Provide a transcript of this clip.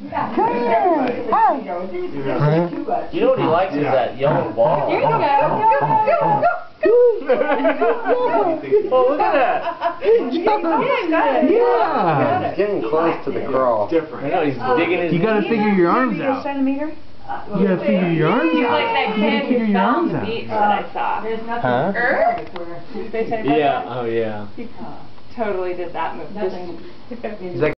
Come here. Hi. You know what he likes is that yellow ball. Here you go. Oh, look at that. Yeah. He's getting close to the crawl. Different. I know, he's digging his... You gotta figure your arms out. Centimeter? You gotta figure your arms He's out. like that You gotta kid figure who your fell on arms the out. beach that I saw. Huh? Did they say about Yeah, that? oh yeah. He totally did that move. He's like,